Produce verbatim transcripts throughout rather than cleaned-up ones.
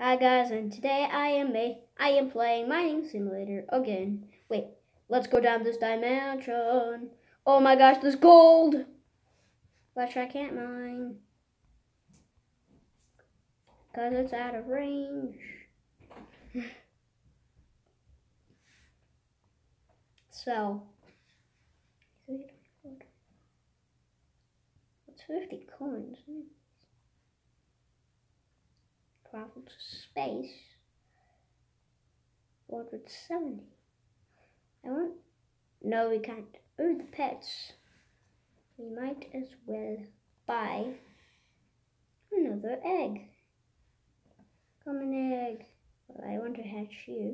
Hi guys, and today I am a I am playing Mining Simulator again. Wait, let's go down this dimension. Oh my gosh, there's gold! Which I can't mine. Cause it's out of range. So what's fifty coins? Travel to space. four hundred seventy. I want No, we can't. Oh, the pets. We might as well buy another egg. Come an egg. Well, I want to hatch you.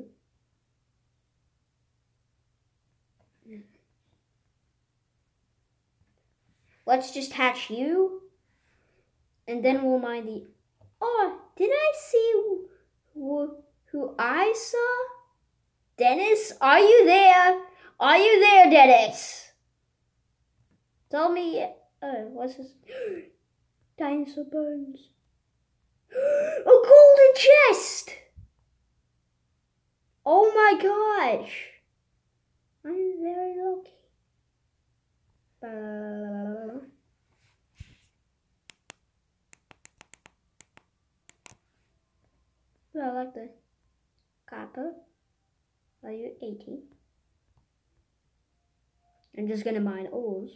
Let's just hatch you. And then we'll mine the... Oh, did I see who, who I saw? Dennis, are you there? Are you there, Dennis? Tell me... Oh, what's this? Dinosaur bones. A golden chest! Oh my gosh! I'm very lucky. Uh, I like the copper. Value eighty. I'm just gonna mine ores.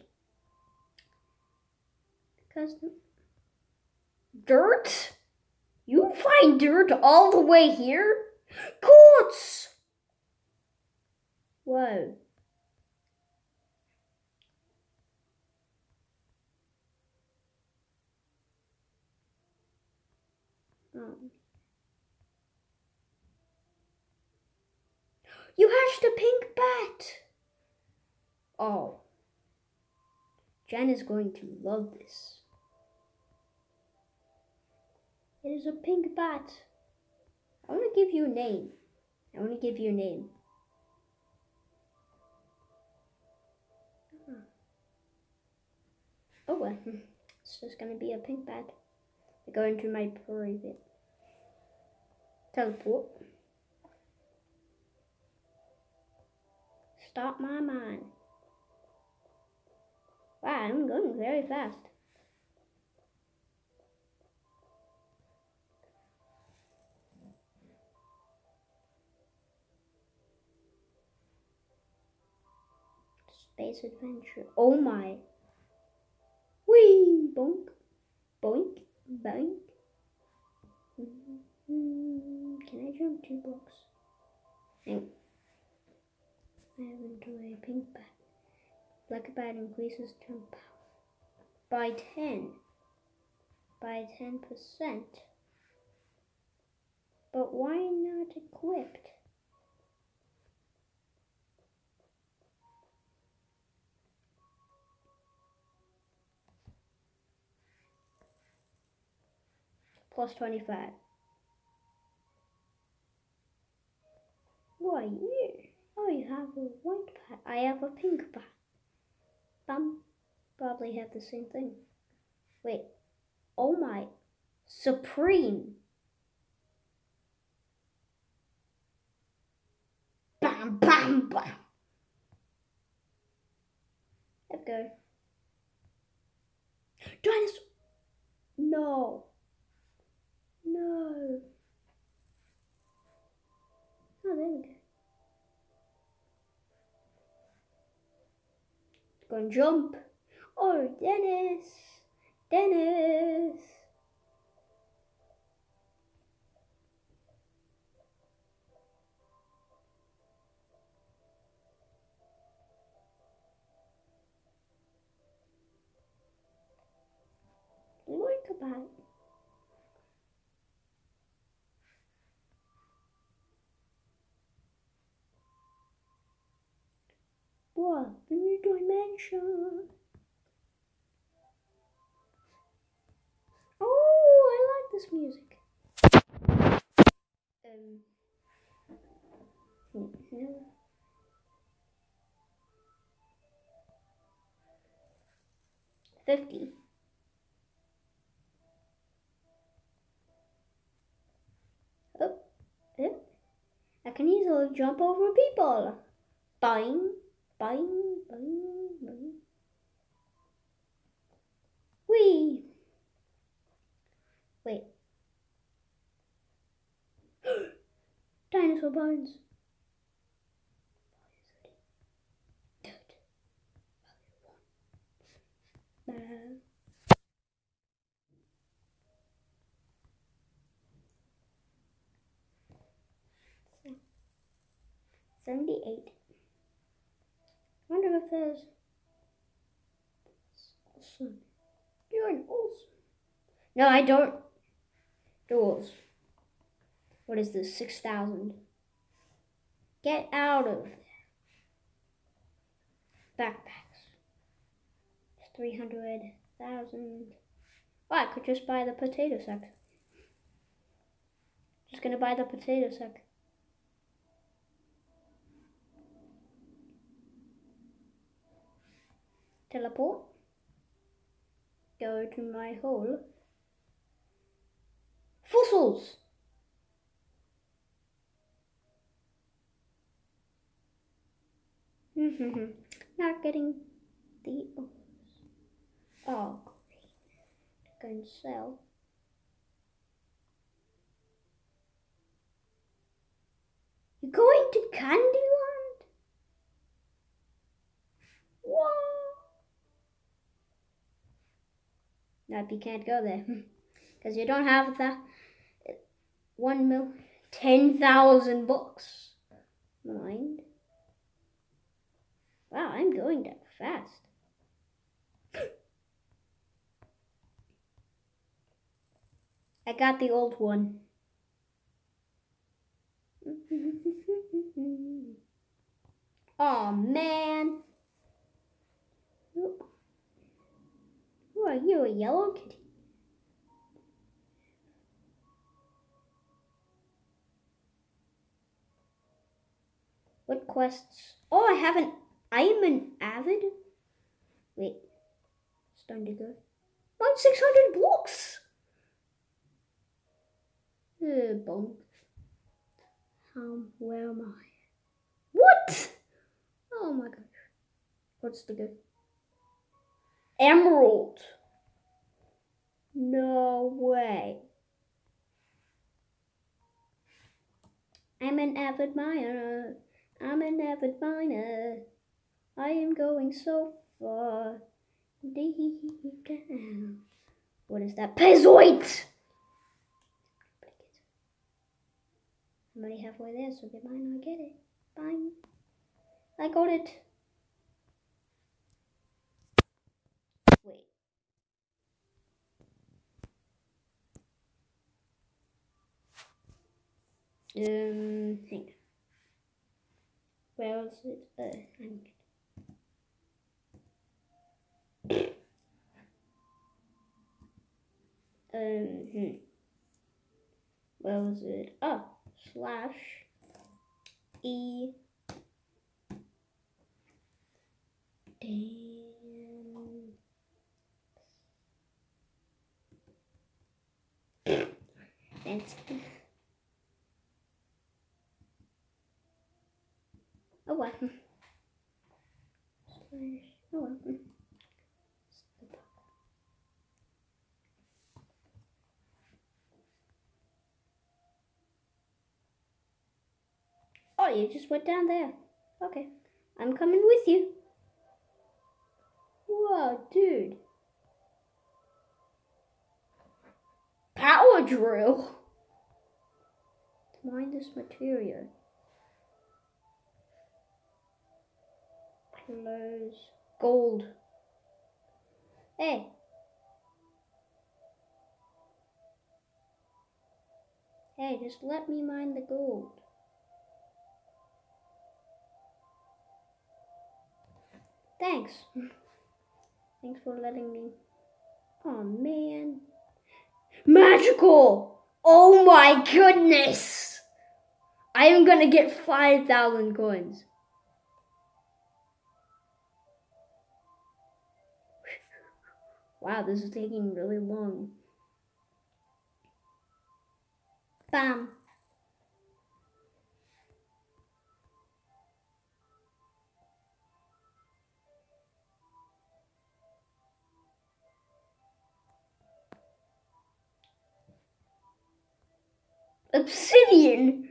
Because the dirt? You find dirt all the way here? Quartz! Whoa. Oh. You hatched a pink bat! Oh. Jen is going to love this. It is a pink bat. I want to give you a name. I want to give you a name. Oh well, it's just gonna be a pink bat. I go into my private teleport. Stop my mine. Wow, I'm going very fast. Space adventure. Oh my. Whee! Bonk. Boink. Boink. Mm-hmm. Can I jump two blocks? Hang. I have into a pink bat. Black bat increases jump power by ten. By ten percent. But why not equipped? Plus twenty-five. Why you? Oh, you have a white bat. I have a pink bat. Bum. Probably have the same thing. Wait. Oh my. Supreme. Bam, bam, bam. Let's go. Dinosaur. No. No. Oh, there we go. Go and jump. Oh, Dennis. Dennis. Look about. What? The new dimension. Oh, I like this music. Um. Yeah. Fifty. can easily jump over people. Boing, boing, boing, boing. Whee! Wait. Dinosaur bones. Seventy-eight. Wonder if there's awesome. You're an awesome. No, I don't. Doors. What is this? Six thousand. Get out of there. Backpacks. Three hundred thousand. Oh, I could just buy the potato sack. Just gonna buy the potato sack. Teleport. Go to my hole. Fossils! Not getting the ores. Oh, go and sell. You're going to Candyland? What? Nope, you can't go there. Because you don't have that one mil, ten thousand bucks. Mind. Wow, I'm going that fast. I got the old one. Oh man. Who are you, a yellow kitty? What quests? Oh, I haven't. I am an avid. Wait, it's time to go. Mine's six hundred blocks. Uh, bonk. Um, where am I? What? Oh my gosh. What's the good? Emerald. No way. I'm an avid miner. I'm an avid miner. I am going so far deep down. What is that? Pezzoid! I'm already halfway there, so get mine, I get it. Fine. I got it. Wait. Um, hang on. Where was it? Uh, hang on. Um, hmm. Where was it? Oh, slash E. Damn. That's. Oh well. Slash. Oh well. Oh, you just went down there. Okay. I'm coming with you. Whoa, dude. Power drill? To mine this material. Close. Gold. Hey. Hey, just let me mine the gold. Thanks. Thanks for letting me. Oh man. Magical! Oh my goodness! I am gonna get five thousand coins. Wow, this is taking really long. Bam. Obsidian.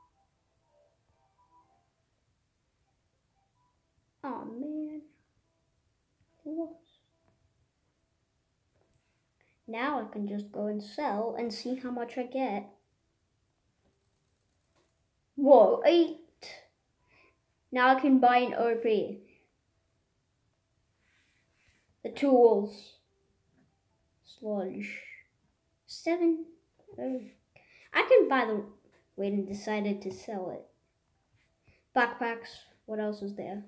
Oh man. What? Now I can just go and sell and see how much I get. Whoa, eight. Now I can buy an O P. The tools. Sludge. Seven. Oh. I can buy the. Wait, and decided to sell it. Backpacks. What else is there?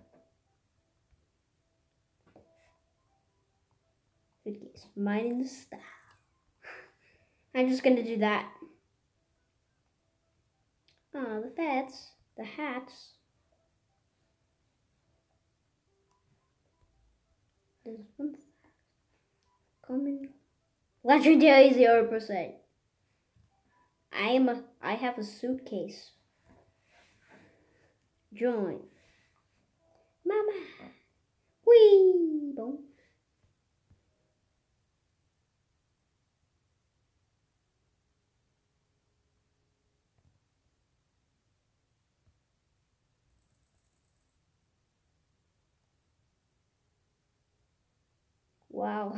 Good guess. Mining the stuff. I'm just gonna do that. Oh, the hats. The hats. There's one common. Legendary zero percent. I am a. I have a suitcase. Join. Mama. Wee. Boom. Wow.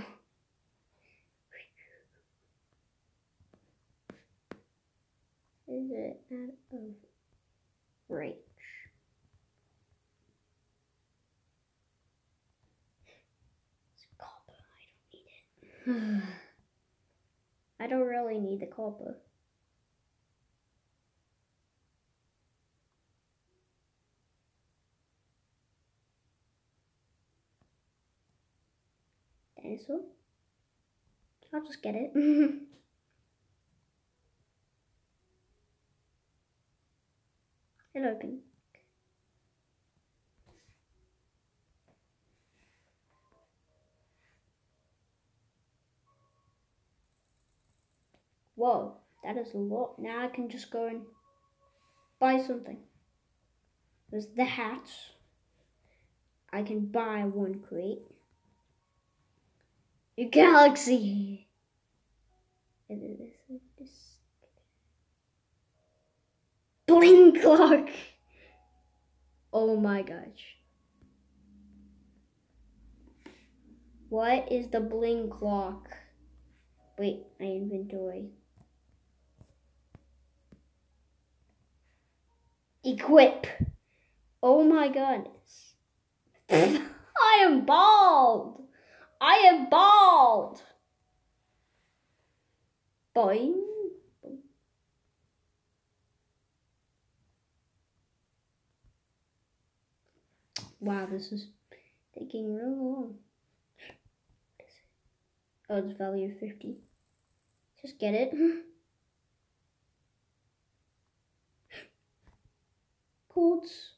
Is it out of reach? It's copper. I don't need it. I don't really need the copper. Dinosaur? I'll just get it. Hello, open. Whoa, that is a lot. Now I can just go and buy something. There's the hats. I can buy one crate. Your galaxy. Bling clock. Oh my gosh. What is the bling clock? Wait, my inventory. Equip. Oh my goodness. I am bald. I am bald. Boing. Wow, this is taking real long. Oh, it's value fifty. Just get it. Quartz.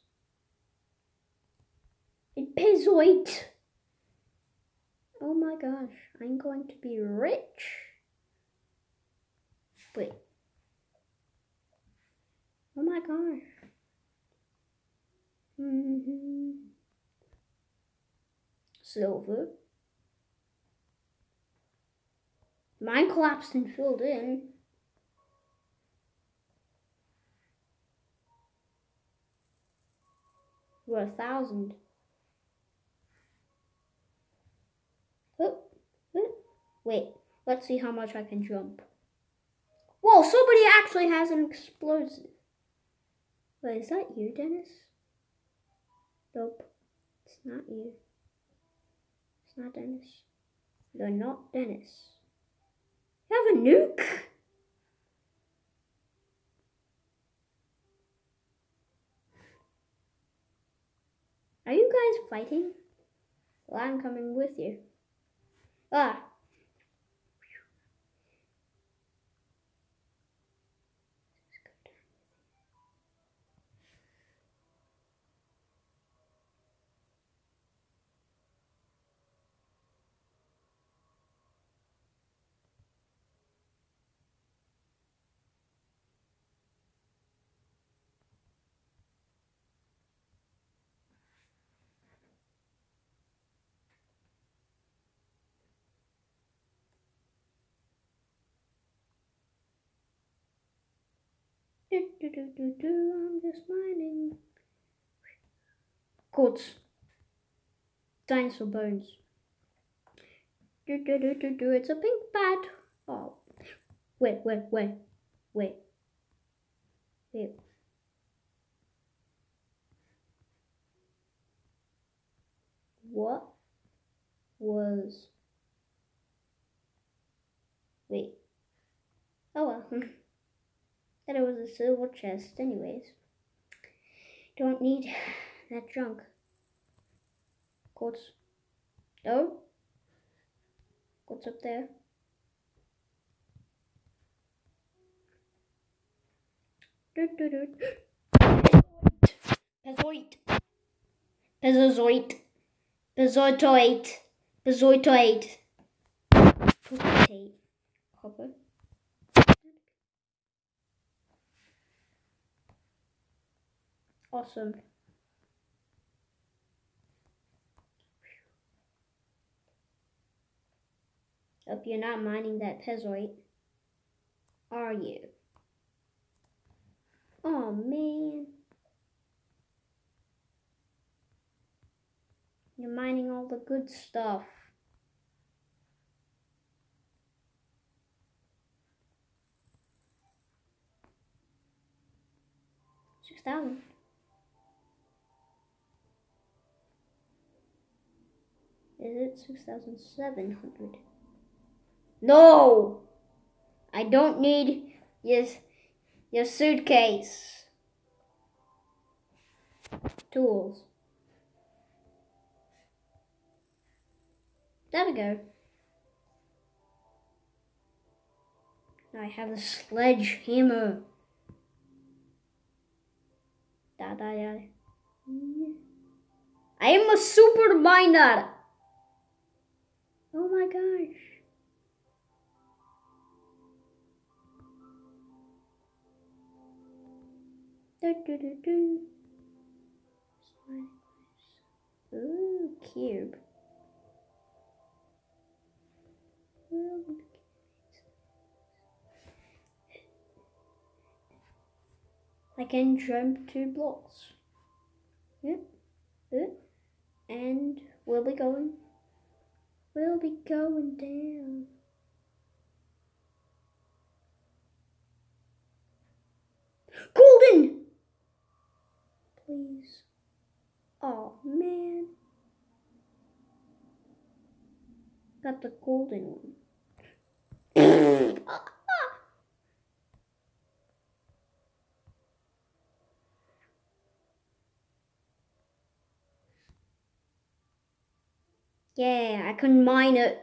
It pays weight. Oh my gosh, I'm going to be rich. Wait. Oh my gosh. Mm-hmm. Silver. Mine collapsed and filled in. We're a thousand. Oh, oh. Wait, let's see how much I can jump. Whoa, somebody actually has an explosive. Wait, is that you, Dennis? Nope, it's not you. It's not Dennis. You're not Dennis. You have a nuke? Are you guys fighting? Well, I'm coming with you. Ah. Do, do, do, do, do. I'm just mining. Quartz. Dinosaur bones. Do, do, do, do, do. It's a pink bat. Oh. Wait, wait, wait. Wait. Wait. What was... Wait. Oh well. Thought it was a silver chest anyways. Don't need that junk. Quartz. No? What's up there? Pezoid. Pezozoid. Pezoitoid. Pezoitoid. Pezoitoid. Copper. Awesome. Hope you're not mining that pezoid. Are you? Oh man. You're mining all the good stuff. Six thousand. Is it six thousand seven hundred? No! I don't need your, your suitcase. Tools. There we go. Now I have a sledgehammer. Da da da. I am a super miner. Oh my gosh. Do, do, do, do. Ooh, cube. I can jump two blocks. Yep. Yep. And we'll be going. We'll be going down. Golden! Please. Oh man. Got the golden one. Yeah, I can mine it.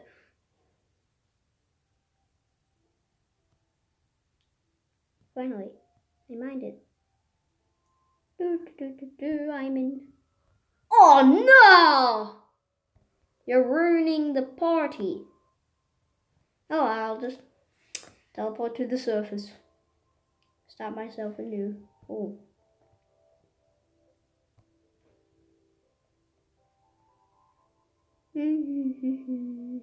Finally, I mined it. Do, do, do, do, I'm in. Oh no! You're ruining the party. Oh, I'll just teleport to the surface. Start myself anew. Oh. Hmm.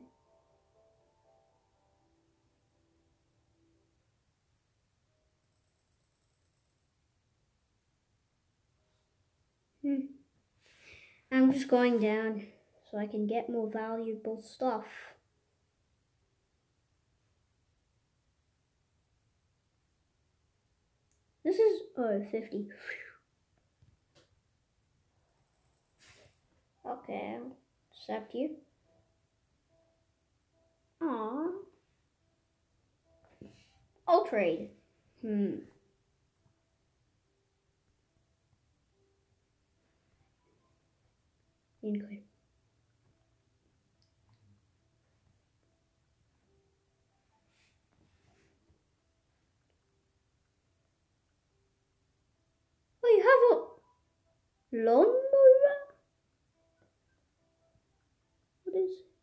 I'm just going down so I can get more valuable stuff. This is, oh, fifty. Okay, I'll accept you. Aww. I'll trade. Hmm. Include. Oh, you have a lawnmower? What is it?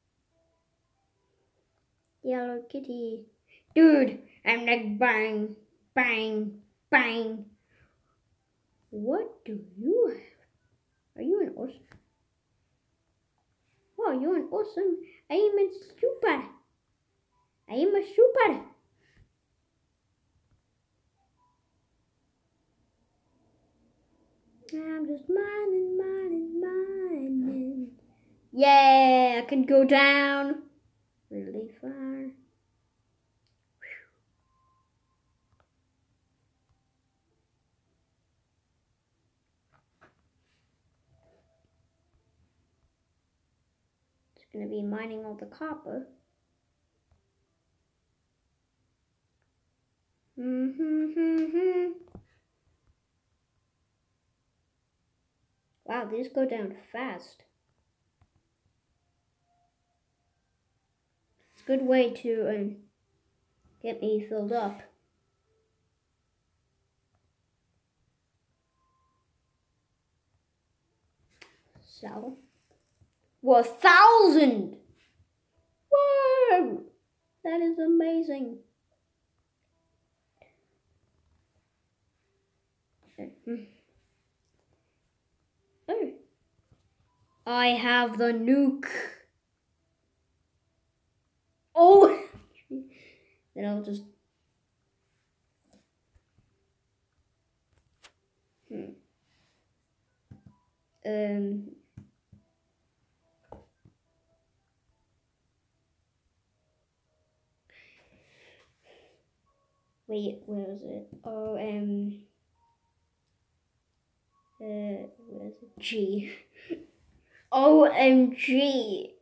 Yellow kitty. Dude, I'm like bang, bang, bang. What do you have? Are you an awesome? Oh, you're an awesome. I am a super. I am a super. I'm just mining, mining, mining. Yeah, I can go down really far. It's gonna be mining all the copper. Mm-hmm. Wow, these go down fast. It's a good way to um, get me filled up. So, one thousand! Whoa! That is amazing. Oh. I have the nuke. Oh! Then I'll just... Hmm. Um... Wait, where is it? Oh, um... Uh, where is it? G. O M G.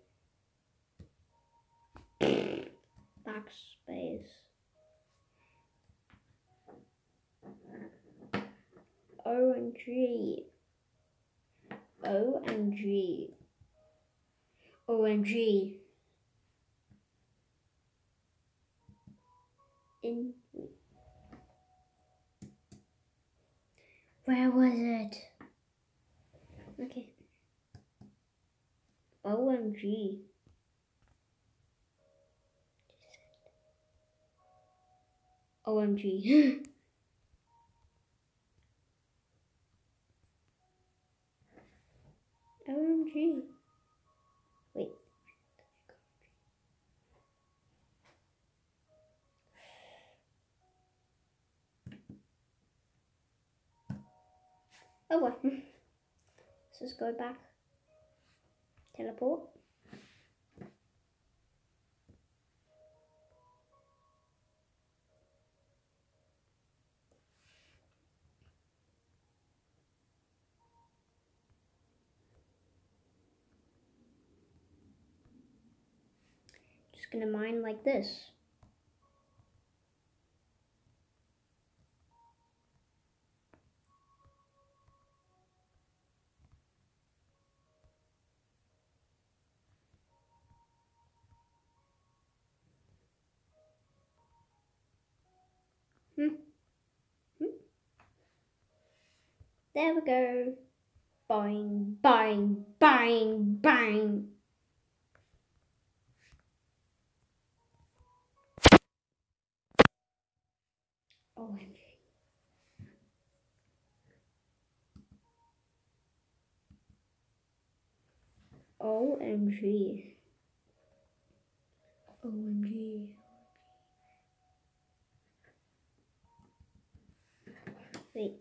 Backspace. O M G. O M G. O M G. In. Where was it? Okay. O M G. O M G. O M G. Wait. Oh well. Let's just go back. Teleport. Just gonna mine like this. Hmm. Hmm. There we go. Bang, bang, bang, bang. O M G. O M G. O M G. Wait.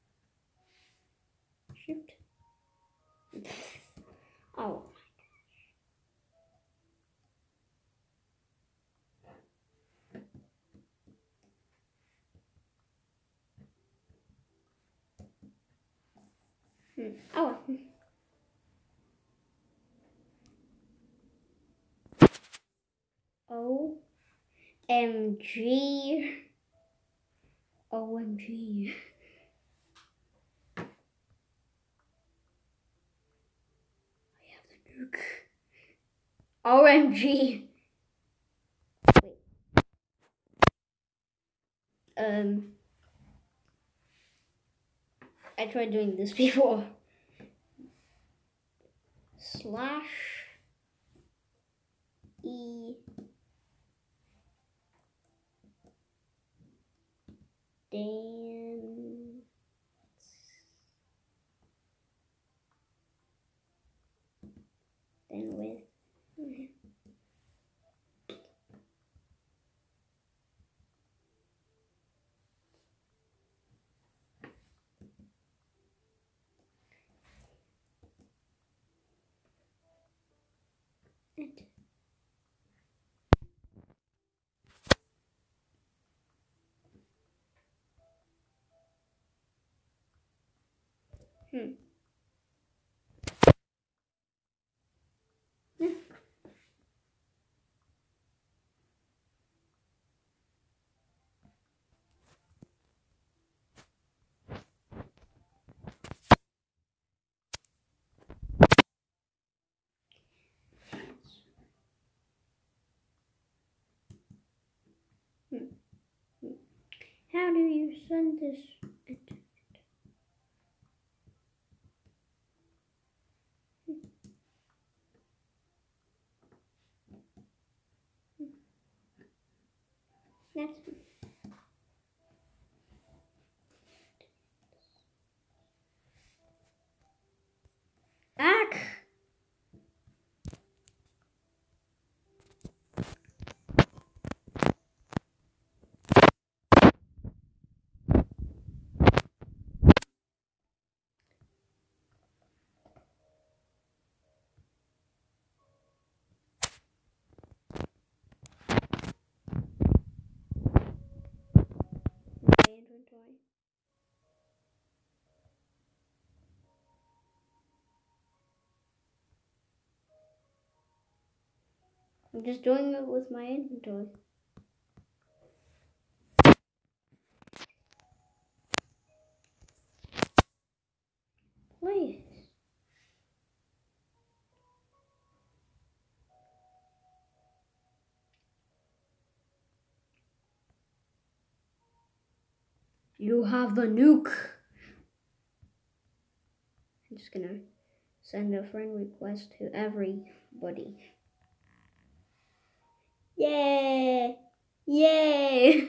Shift. Oh. Hmm. Oh. O M G. O M G. I have the nuke. O M G. Wait. Um. I tried doing this before. Slash E dance then with Hmm. Hmm. How do you send this? That's Ack. My inventory. I'm just doing it with my inventory. Please. You have the nuke. I'm just gonna send a friend request to everybody. Yay! Yay!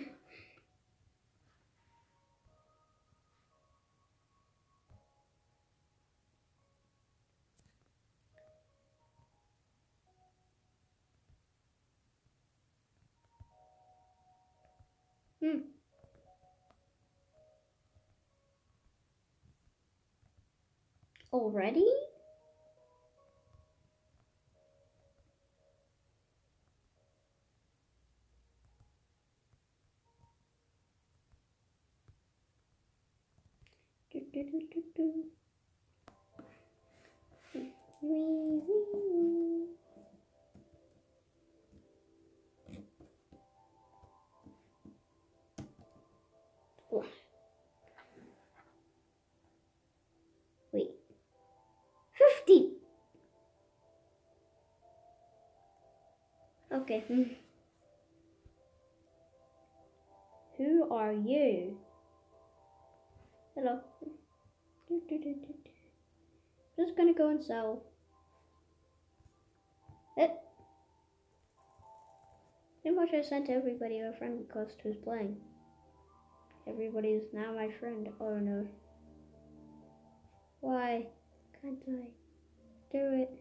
Hmm. Already? Do, do, do, do, do. Wee, wee. Oh. Wait. Fifty. Okay. Hmm. Who are you? Hello. Do, do, do, do, do. Just gonna go and sell it. Pretty much I sent everybody a friend request who's playing. Everybody is now my friend. Oh no. Why can't I do it?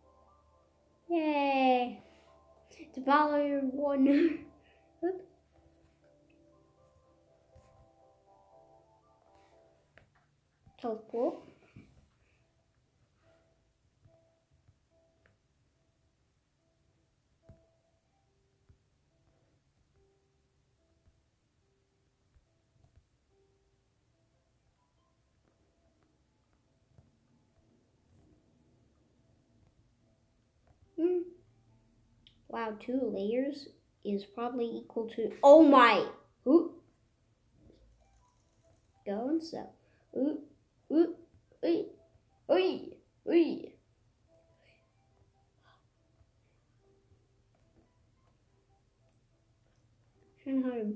Yay! To follow your one. Teleport. Hmm. Wow, two layers is probably equal to. Oh my! Ooh. Go and sell. Ooh, ooh, ooh, ooh, ooh. Home.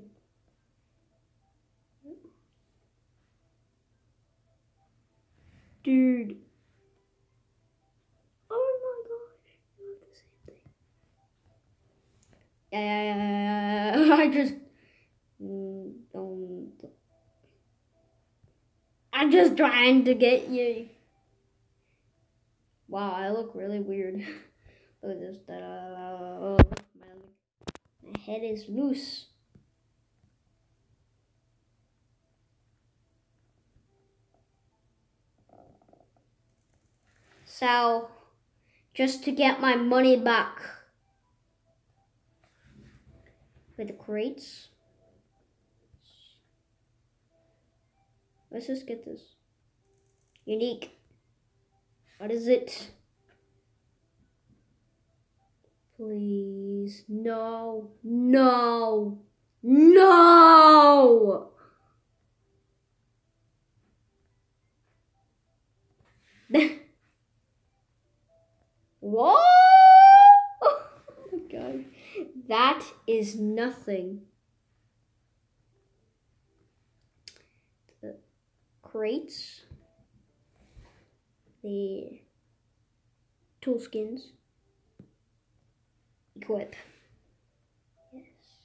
Dude. Oh my gosh. You have the same thing. Yeah, yeah, yeah, yeah. I just. Mm, don't. I'm just trying to get you. Wow, I look really weird. Look at this. Uh, my, my head is loose. So, just to get my money back. With the crates. Let's just get this. Unique. What is it? Please. No. No. No! What? Oh my god. That is nothing. The crates. The tool skins. Equip. Yes.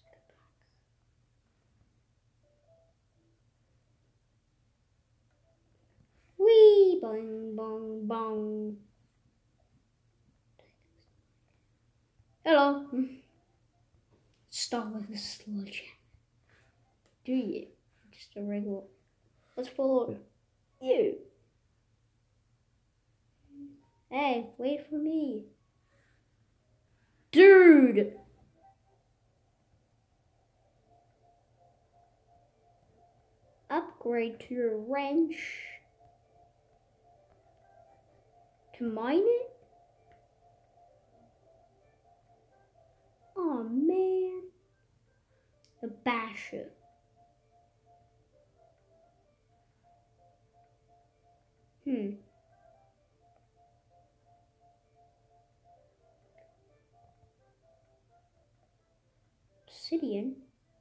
Wee! Bong, bong, bong. Hello. Start with a sludge. Do you? Just a regular. Let's follow you. Hey, wait for me. Dude! Upgrade to your wrench. To mine it? Oh man. The basher. Hmm. Obsidian.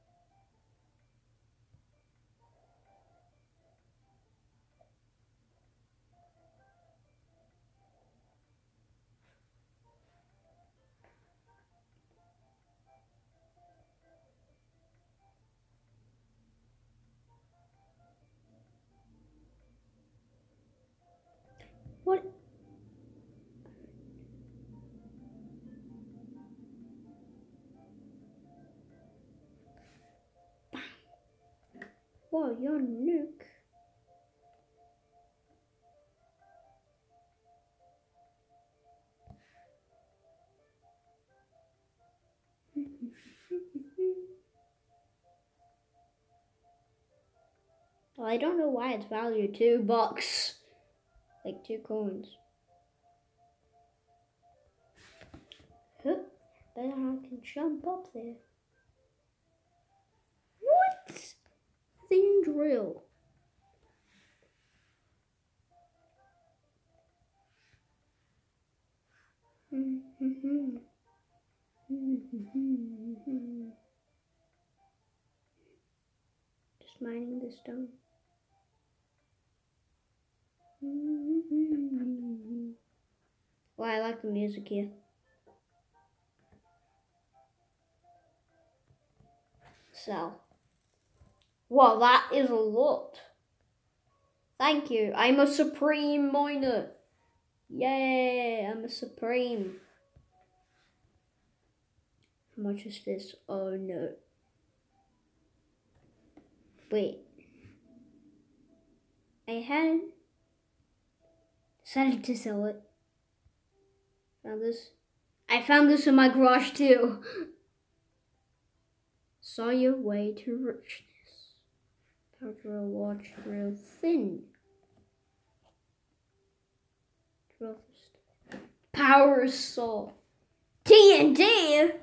What? Whoa, you're a nuke. Well, I don't know why it's valued two bucks. Like two coins. Huh? Bet I can jump up there. What? Thin drill. Just mining the stone. Well, I like the music here. So, well, that is a lot. Thank you. I'm a supreme miner. Yay, I'm a supreme. How much is this? Oh no. Wait. I had decided to sell it. Found this. I found this in my garage too. Saw your way to richness. Power drill, large drill, thin. Drill first. Power saw. T N T!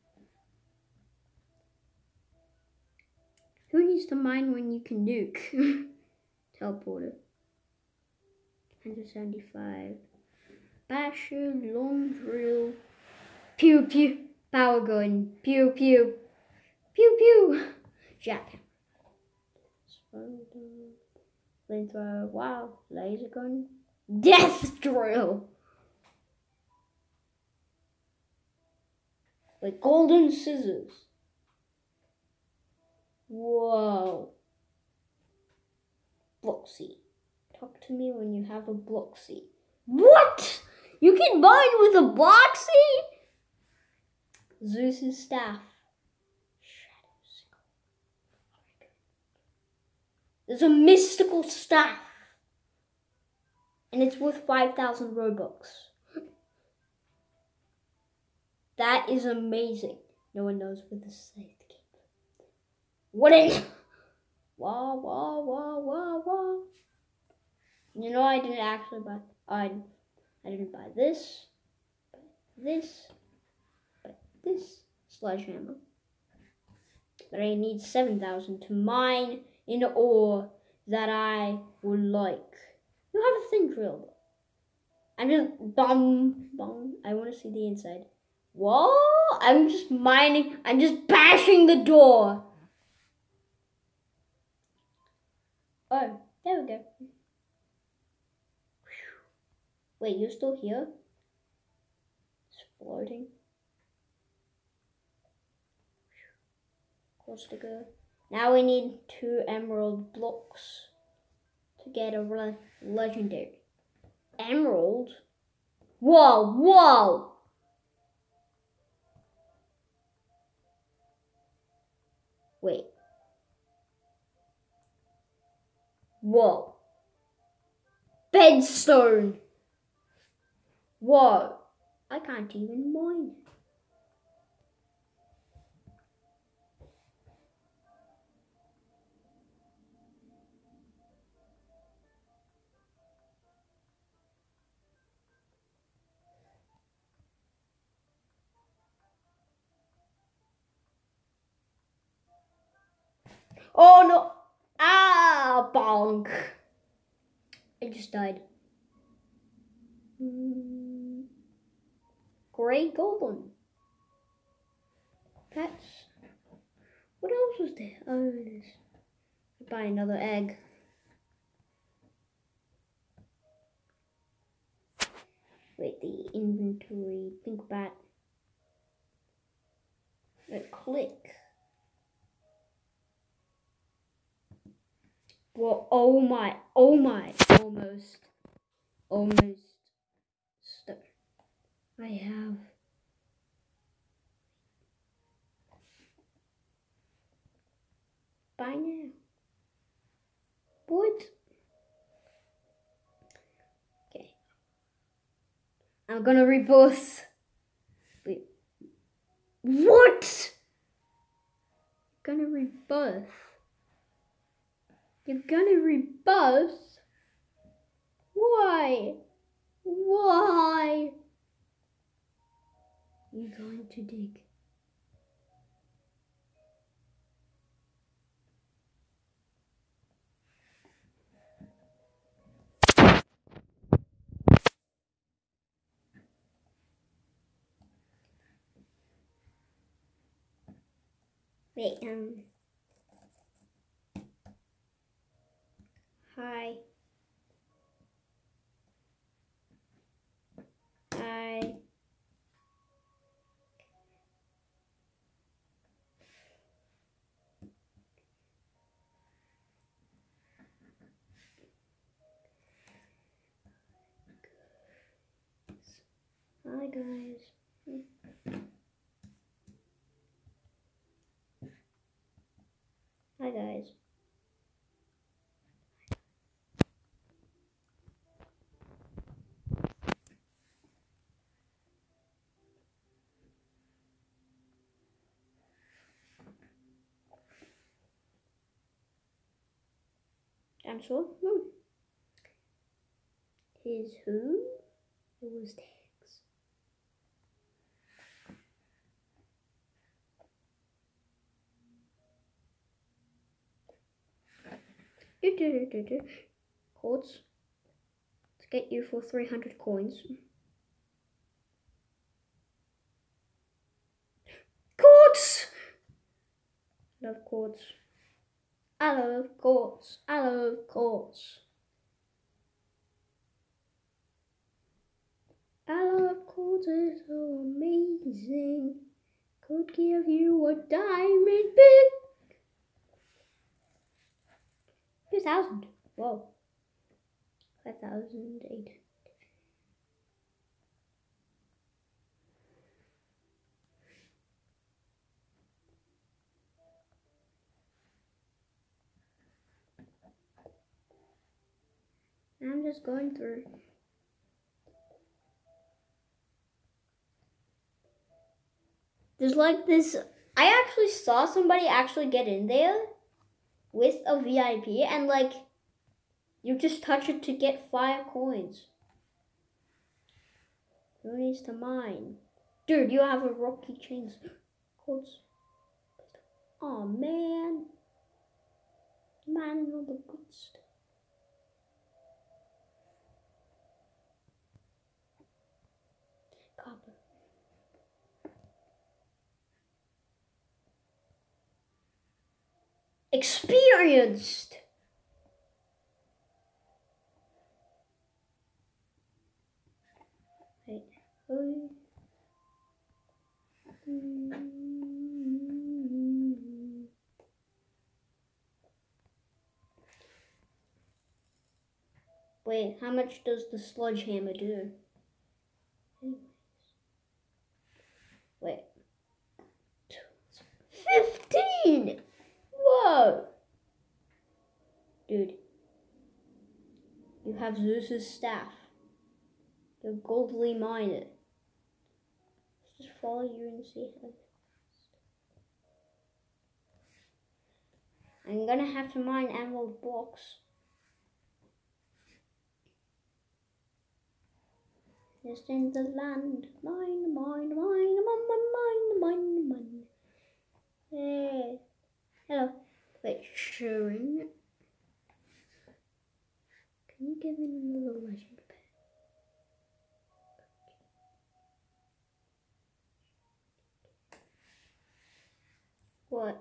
Who needs to mine when you can nuke? Teleporter. one hundred seventy-five. Basher, long drill. Pew pew. Power gun. Pew pew. Pew pew. Jack. Flamethrower. Wow. Laser gun. Death drill. Like golden scissors. Whoa. Bloxy. Talk to me when you have a Bloxy. What? You can mine with a Bloxy? Zeus's staff. There's a mystical staff. And it's worth five thousand Robux. That is amazing. No one knows where the safe came from. What in? Wah, wah, wah, wah, wah. You know, I didn't actually buy. I, I didn't buy this, this, but this sledgehammer. But I need seven thousand to mine in ore that I would like. You have a thin drill. I'm just bum bum. I want to see the inside. Whoa! I'm just mining. I'm just bashing the door. Oh, there we go. Wait, you're still here? It's floating. Close to go. Now we need two emerald blocks to get a re legendary. Emerald? Whoa, whoa! Wait. Whoa. Bedstone! Whoa. I can't even mine. Oh no! Ah, bonk! I just died. Mm. Great golem. Pets. What else was there? Oh, this. Buy another egg. Wait, the inventory. Think about. Wait, click. Well, oh my, oh my, almost, almost stuck. I have. By now. What? Okay. I'm gonna rebirth. Wait. What? Gonna rebirth? You're gonna rebirth? Why? Why? You're going to dig. Wait, um. Hi. Hi. Hi guys. Hi guys. I'm sure. Hmm. His who? It was Tex. Do do do do do. Quartz. Let's get you for three hundred coins. Quartz. Love quartz. I love quartz. I love quartz. I love quartz. It's so amazing. Could give you a diamond pick. Two thousand. Whoa. Five thousand eight. I'm just going through. There's like this. I actually saw somebody actually get in there with a V I P, and like You just touch it to get five coins. Who needs to mine? Dude, you have a rocky chains. Codes. Oh man. Mining all the good stuff. Copper. Experienced. Wait. Oh. Wait, how much does the sludge hammer do? Wait. Fifteen! Whoa! Dude. You have Zeus's staff. You goldly mine it. Let's just follow you and see how. I'm gonna have to mine emerald blocks. Just in the land. Mine, mine, mine, mine, mine, mine, mine. Hey. Hello. Wait, Sharon. Can you give me another legend pet? What?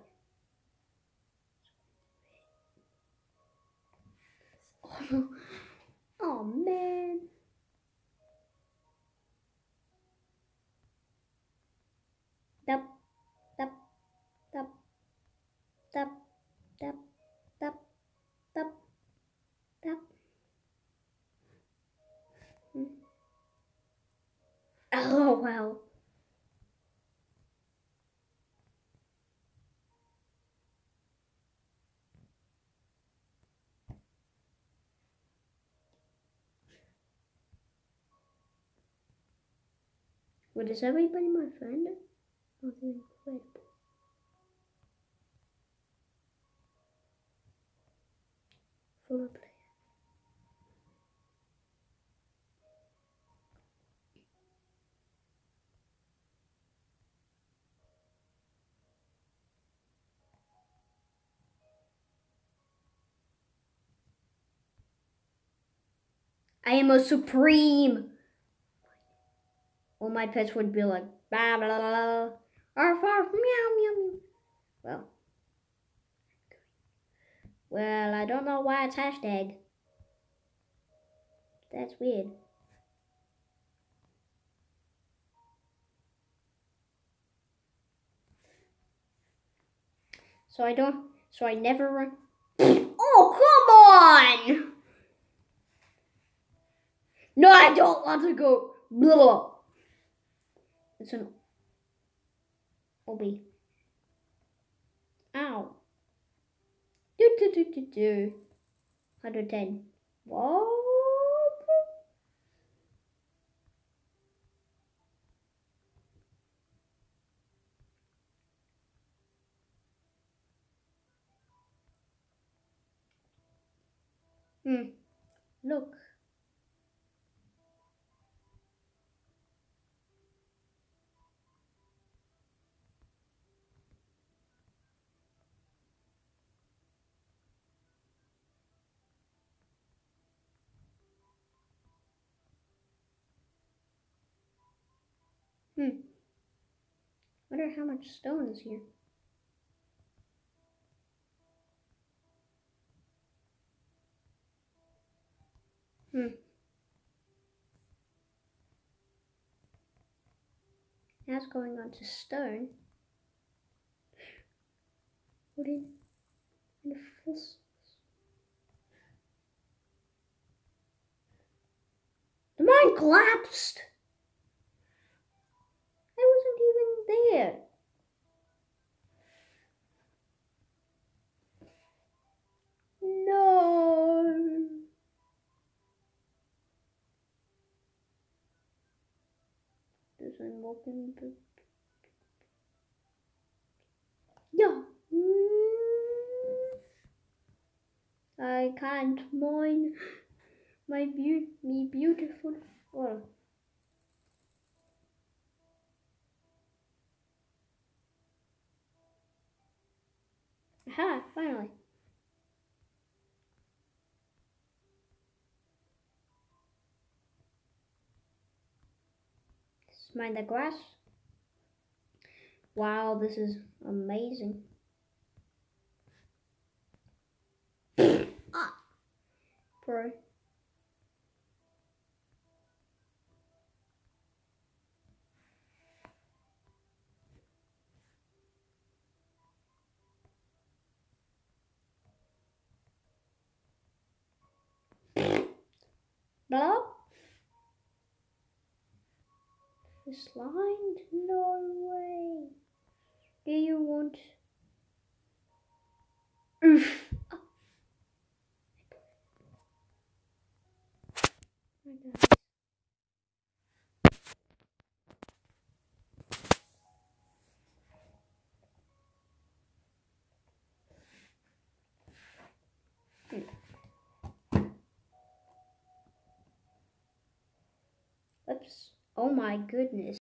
Oh, oh man. Dup, dup, dup, dup, dup, dup, dup, dup. Hmm. Oh well. What is everybody my friend? Oh, they're incredible. For a player. I am a supreme. All my pets would be like blah blah blah. Arf arf meow meow meow. Well. Well, I don't know why it's hashtag. That's weird. So I don't, so I never run. Oh, come on! No, I don't want to go. Blah. It's an obby. Ow. Do do do do do. one hundred ten. What? Hmm. Look. Hmm. Wonder how much stone is here. Hmm. That's going on to stone. What in the fossils? The mine collapsed. I wasn't even there. No. Does I'm walking the yeah. I I can't mine my beau me beautiful. Oh. Aha, finally. Let's mine the grass. Wow, this is amazing. Ah, bro. Blah. This line? No way. Do you want? Oof. Oh. My God. Oops. Oh my goodness.